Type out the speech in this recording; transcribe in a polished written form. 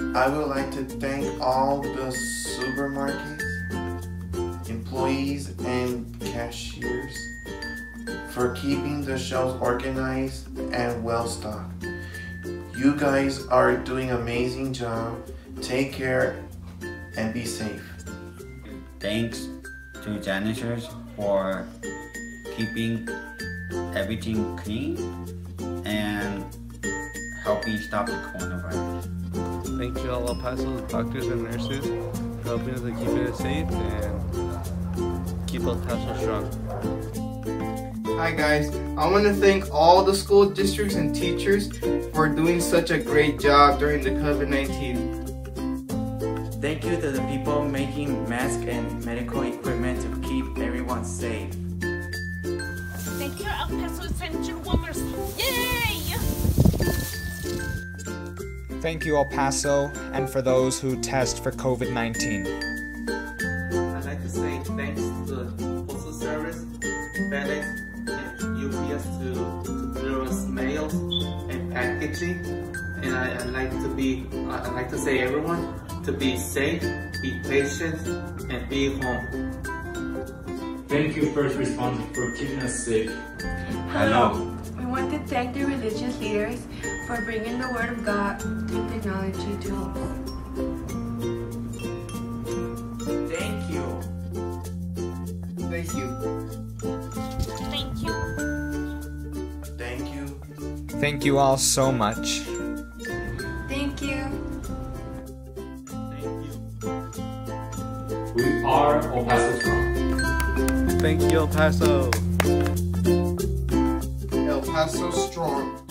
I would like to thank all the supermarkets, employees, and cashiers for keeping the shelves organized and well-stocked. You guys are doing an amazing job. Take care and be safe. Thanks to janitors for keeping everything clean and helping stop the coronavirus. Thank you all El Paso doctors and nurses for helping us to keep it safe and keep El Paso strong. Hi guys, I want to thank all the school districts and teachers for doing such a great job during the COVID-19. Thank you to the people making masks and medical equipment to keep everyone safe. Thank you, El Paso Essential Workers. Yay! Thank you, El Paso, and for those who test for COVID-19. I'd like to say thanks to the Postal Service, FedEx, and UPS to deliver us mails and packaging. And I'd like to say everyone to be safe, be patient, and be home. Thank you, first responders, for keeping us safe. Hello. We want to thank the religious leaders for bringing the Word of God through technology to us. Thank you. Thank you. Thank you. Thank you. Thank you all so much. Thank you. Thank you. We are El Paso Strong. Thank you, El Paso. El Paso strong.